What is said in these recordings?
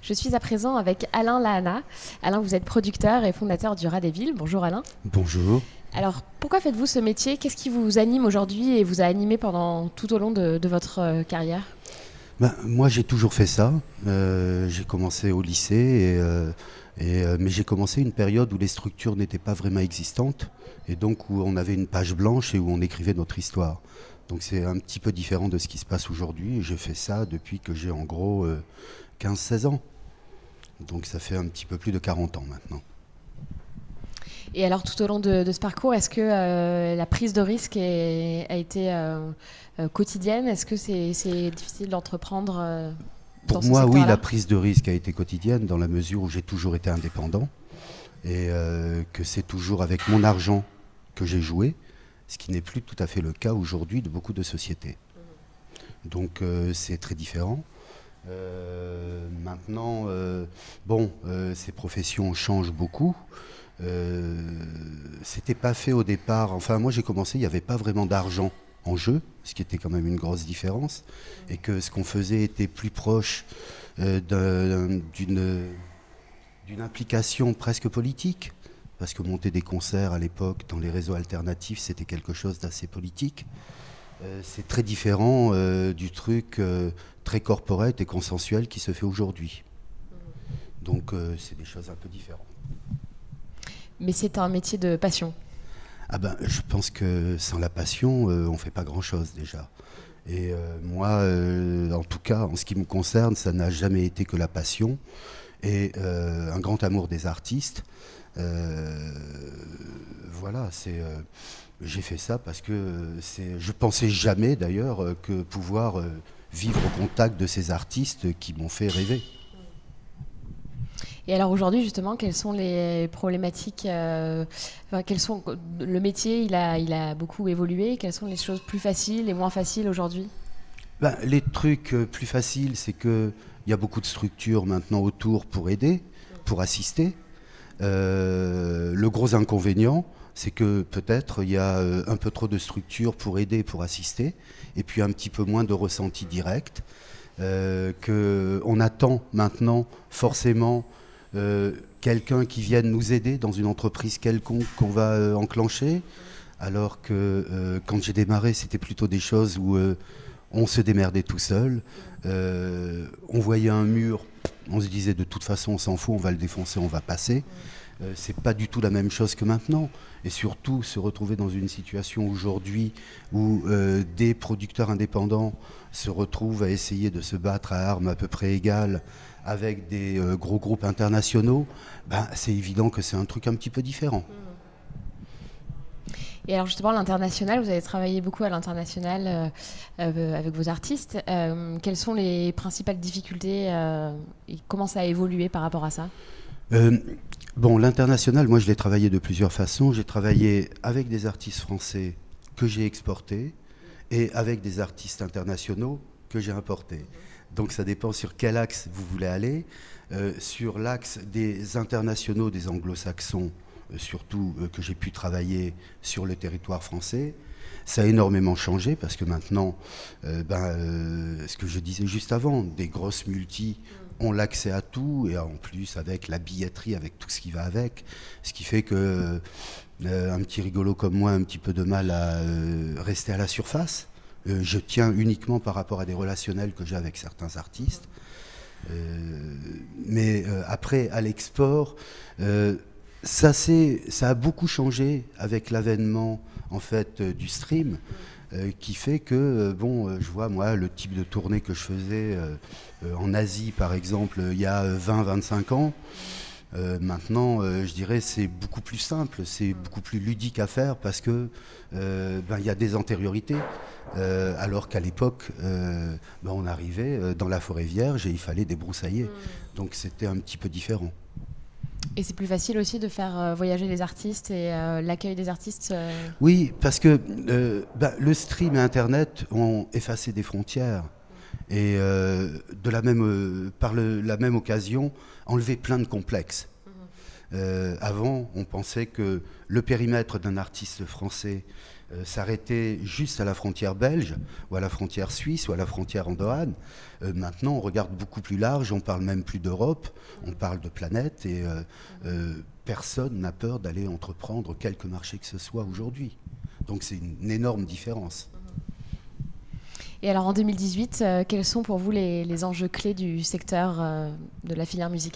Je suis à présent avec Alain Lahana. Alain, vous êtes producteur et fondateur du Rat des Villes. Bonjour Alain. Bonjour. Alors, pourquoi faites-vous ce métier? Qu'est-ce qui vous anime aujourd'hui et vous a animé tout au long de votre carrière? Moi, j'ai toujours fait ça. J'ai commencé au lycée, mais j'ai commencé une période où les structures n'étaient pas vraiment existantes, et donc où on avait une page blanche et où on écrivait notre histoire. Donc c'est un petit peu différent de ce qui se passe aujourd'hui, et j'ai fait ça depuis que j'ai en gros 15-16 ans. Donc ça fait un petit peu plus de 40 ans maintenant. Et alors, tout au long de ce parcours, est-ce que la prise de risque a été quotidienne? Est-ce que c'est difficile d'entreprendre Pour moi, oui, la prise de risque a été quotidienne dans la mesure où j'ai toujours été indépendant et que c'est toujours avec mon argent que j'ai joué, ce qui n'est plus tout à fait le cas aujourd'hui de beaucoup de sociétés. Donc c'est très différent. Maintenant, ces professions changent beaucoup. C'était pas fait au départ. Enfin, moi j'ai commencé, il n'y avait pas vraiment d'argent en jeu, ce qui était quand même une grosse différence, et que ce qu'on faisait était plus proche d'une implication presque politique, parce que monter des concerts à l'époque dans les réseaux alternatifs, c'était quelque chose d'assez politique. C'est très différent du truc très corporate et consensuel qui se fait aujourd'hui. Donc c'est des choses un peu différentes. Mais c'est un métier de passion. Ah ben, je pense que sans la passion, on ne fait pas grand-chose déjà. Et moi, en tout cas, en ce qui me concerne, ça n'a jamais été que la passion et un grand amour des artistes. Voilà, j'ai fait ça parce que je pensais jamais d'ailleurs que pouvoir vivre au contact de ces artistes qui m'ont fait rêver. Et alors aujourd'hui, justement, quelles sont les problématiques le métier, il a beaucoup évolué. Quelles sont les choses plus faciles et moins faciles aujourd'hui? Les trucs plus faciles, c'est qu'il y a beaucoup de structures maintenant autour pour aider, pour assister. Le gros inconvénient, c'est que peut-être il y a un peu trop de structures pour aider, pour assister, et puis un petit peu moins de ressenti direct. Qu'on attend maintenant forcément quelqu'un qui vienne nous aider dans une entreprise quelconque qu'on va enclencher, alors que quand j'ai démarré, c'était plutôt des choses où on se démerdait tout seul, on voyait un mur, on se disait de toute façon on s'en fout, on va le défoncer, on va passer. C'est pas du tout la même chose que maintenant, et surtout se retrouver dans une situation aujourd'hui où des producteurs indépendants se retrouvent à essayer de se battre à armes à peu près égales avec des gros groupes internationaux, c'est évident que c'est un truc un petit peu différent. Et alors justement, l'international, vous avez travaillé beaucoup à l'international avec vos artistes. Quelles sont les principales difficultés et comment ça a évolué par rapport à ça? L'international, moi je l'ai travaillé de plusieurs façons. J'ai travaillé avec des artistes français que j'ai exportés et avec des artistes internationaux que j'ai importés. Donc ça dépend sur quel axe vous voulez aller. Sur l'axe des internationaux, des anglo-saxons, surtout que j'ai pu travailler sur le territoire français, ça a énormément changé parce que maintenant, ce que je disais juste avant, des grosses multis ont l'accès à tout, et en plus avec la billetterie, avec tout ce qui va avec, ce qui fait que un petit rigolo comme moi a un petit peu de mal à rester à la surface. Je tiens uniquement par rapport à des relationnels que j'ai avec certains artistes. Mais après, à l'export, ça a beaucoup changé avec l'avènement en fait, du stream, qui fait que, je vois moi le type de tournée que je faisais en Asie par exemple il y a 20-25 ans. Maintenant, je dirais c'est beaucoup plus simple, c'est beaucoup plus ludique à faire parce que y a des antériorités, alors qu'à l'époque, on arrivait dans la forêt vierge et il fallait débroussailler. Donc c'était un petit peu différent. Et c'est plus facile aussi de faire voyager les artistes et l'accueil des artistes Oui, parce que le stream et Internet ont effacé des frontières. Et par la même occasion, enlever plein de complexes. Avant, on pensait que le périmètre d'un artiste français s'arrêter juste à la frontière belge, ou à la frontière suisse, ou à la frontière andorrane. Maintenant, on regarde beaucoup plus large, on parle même plus d'Europe, on parle de planète, et personne n'a peur d'aller entreprendre quelque marché que ce soit aujourd'hui. Donc c'est une énorme différence. Et alors en 2018, quels sont pour vous les enjeux clés du secteur de la filière musicale ?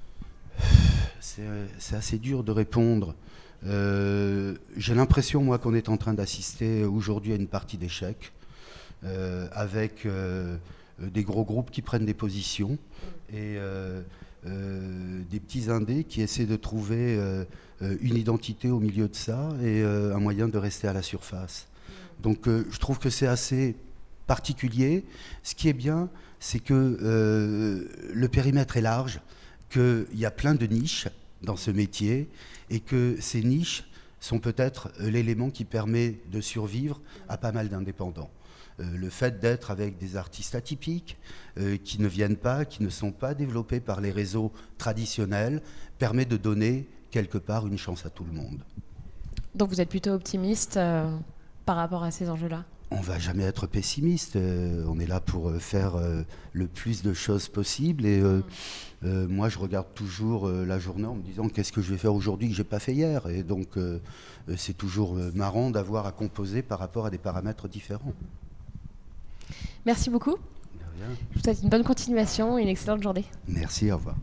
C'est assez dur de répondre. J'ai l'impression, moi, qu'on est en train d'assister aujourd'hui à une partie d'échec, avec des gros groupes qui prennent des positions et des petits indés qui essaient de trouver une identité au milieu de ça et un moyen de rester à la surface. Donc je trouve que c'est assez particulier. Ce qui est bien, c'est que le périmètre est large, qu'il y a plein de niches dans ce métier et que ces niches sont peut-être l'élément qui permet de survivre à pas mal d'indépendants. Le fait d'être avec des artistes atypiques qui ne viennent pas, qui ne sont pas développés par les réseaux traditionnels, permet de donner quelque part une chance à tout le monde. Donc vous êtes plutôt optimiste par rapport à ces enjeux-là ? On ne va jamais être pessimiste, on est là pour faire le plus de choses possible et moi je regarde toujours la journée en me disant qu'est-ce que je vais faire aujourd'hui que je n'ai pas fait hier, et donc c'est toujours marrant d'avoir à composer par rapport à des paramètres différents. Merci beaucoup. De rien. Je vous souhaite une bonne continuation et une excellente journée. Merci, au revoir.